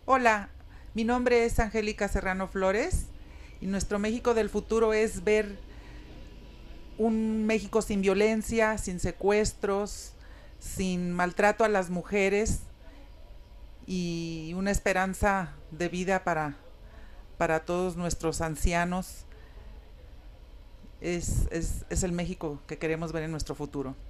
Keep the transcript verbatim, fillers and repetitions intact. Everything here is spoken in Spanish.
Hola, mi nombre es Angélica Serrano Flores y nuestro México del futuro es ver un México sin violencia, sin secuestros, sin maltrato a las mujeres y una esperanza de vida para, para todos nuestros ancianos. Es, es, es el México que queremos ver en nuestro futuro.